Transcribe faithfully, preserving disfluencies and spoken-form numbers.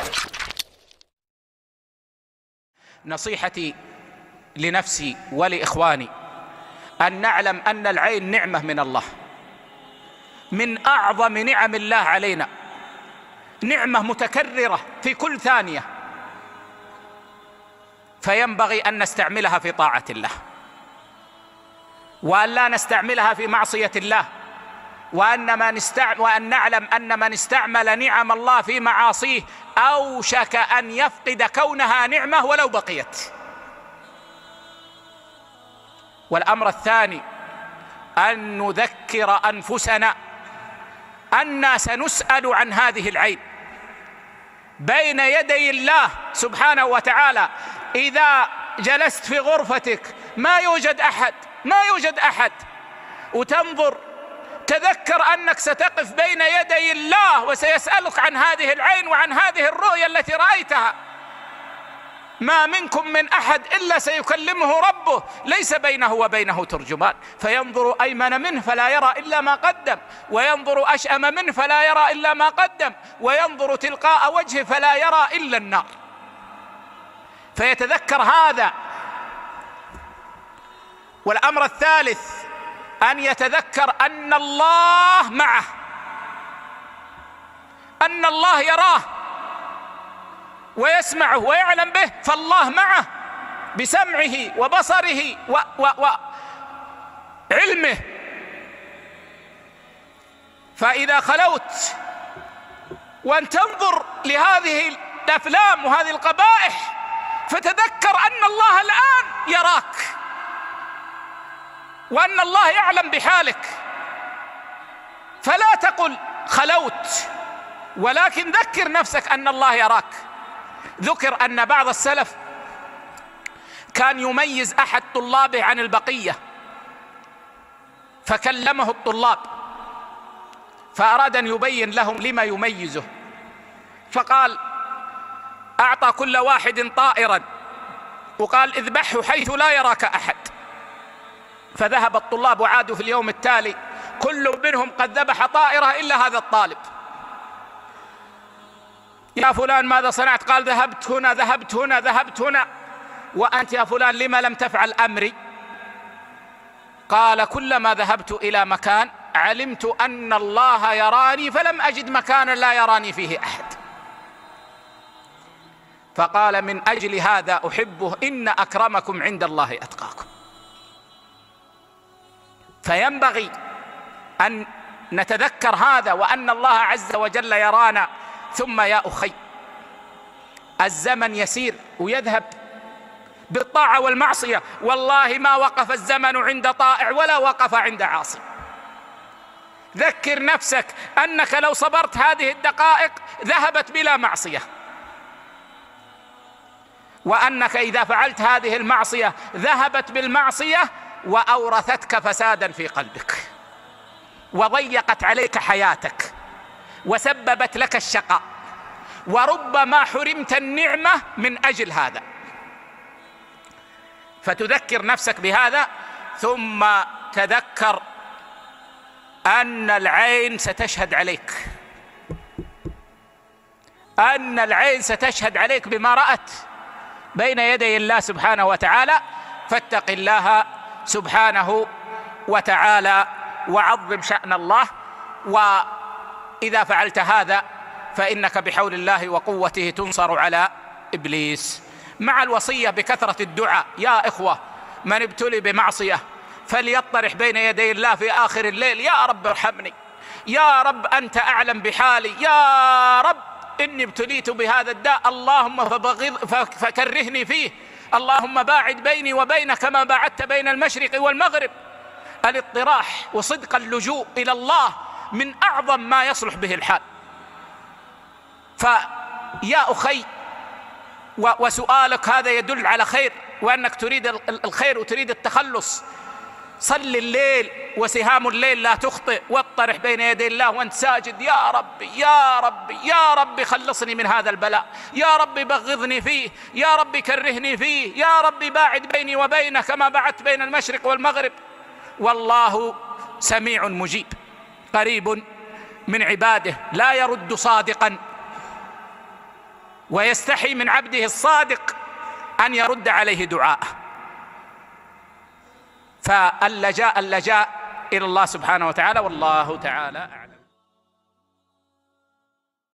نصيحتي لنفسي ولإخواني أن نعلم أن العين نعمة من الله، من أعظم نعم الله علينا، نعمة متكررة في كل ثانية، فينبغي أن نستعملها في طاعة الله، وأن لا نستعملها في معصية الله، وأن, ما نستعمل وأن نعلم أن من استعمل نعم الله في معاصيه أوشك أن يفقد كونها نعمة ولو بقيت. والأمر الثاني أن نذكر أنفسنا أننا سنسأل عن هذه العين بين يدي الله سبحانه وتعالى. إذا جلست في غرفتك ما يوجد أحد ما يوجد أحد وتنظر، تذكر أنك ستقف بين يدي الله وسيسألك عن هذه العين وعن هذه الرؤيا التي رأيتها. ما منكم من أحد إلا سيكلمه ربه، ليس بينه وبينه ترجمان، فينظر أيمن منه فلا يرى إلا ما قدم، وينظر أشأم منه فلا يرى إلا ما قدم، وينظر تلقاء وجهه فلا يرى إلا النار. فيتذكر هذا. والأمر الثالث أن يتذكر أن الله معه، أن الله يراه ويسمعه ويعلم به، فالله معه بسمعه وبصره وعلمه. فإذا خلوت وأن تنظر لهذه الأفلام وهذه القبائح فتذكر أن الله الآن يراك، وأن الله يعلم بحالك، فلا تقل خلوت، ولكن ذكر نفسك أن الله يراك. ذكر أن بعض السلف كان يميز أحد طلابه عن البقية، فكلمه الطلاب فأراد أن يبين لهم لما يميزه، فقال أعطى كل واحد طائرا وقال اذبحه حيث لا يراك أحد. فذهب الطلاب وعادوا في اليوم التالي كل منهم قد ذبح طائرة إلا هذا الطالب. يا فلان ماذا صنعت؟ قال ذهبت هنا ذهبت هنا ذهبت هنا. وأنت يا فلان لما لم تفعل أمري؟ قال كلما ذهبت إلى مكان علمت أن الله يراني فلم أجد مكانا لا يراني فيه أحد. فقال من أجل هذا أحبه، إن أكرمكم عند الله أتقاكم. فينبغي أن نتذكر هذا، وأن الله عز وجل يرانا. ثم يا أخي، الزمن يسير ويذهب بالطاعة والمعصية، والله ما وقف الزمن عند طائع ولا وقف عند عاصي. ذكر نفسك أنك لو صبرت هذه الدقائق ذهبت بلا معصية، وأنك إذا فعلت هذه المعصية ذهبت بالمعصية وأورثتك فسادا في قلبك، وضيقت عليك حياتك، وسببت لك الشقاء، وربما حرمت النعمة من أجل هذا. فتذكر نفسك بهذا، ثم تذكر أن العين ستشهد عليك، أن العين ستشهد عليك بما رأت بين يدي الله سبحانه وتعالى. فاتق الله سبحانه وتعالى وعظم شأن الله. وإذا فعلت هذا فإنك بحول الله وقوته تنصر على إبليس. مع الوصية بكثرة الدعاء. يا إخوة، من ابتلي بمعصية فليطرح بين يدي الله في آخر الليل: يا رب ارحمني، يا رب أنت أعلم بحالي، يا رب إني ابتليت بهذا الداء، اللهم فكرهني فيه، اللهم باعد بيني وبينك كما باعدت بين المشرق والمغرب. الاطراح وصدق اللجوء إلى الله من أعظم ما يصلح به الحال. فيا أخي، وسؤالك هذا يدل على خير، وأنك تريد الخير وتريد التخلص. صل الليل وسهام الليل لا تخطئ، واطرح بين يدي الله وانت ساجد: يا ربي يا ربي يا ربي خلصني من هذا البلاء، يا ربي بغضني فيه، يا ربي كرهني فيه، يا ربي باعد بيني وبينه كما بعدت بين المشرق والمغرب. والله سميع مجيب قريب من عباده، لا يرد صادقا ويستحي من عبده الصادق أن يرد عليه دعاءه. فاللجاء اللجاء إلى الله سبحانه وتعالى، والله تعالى أعلم.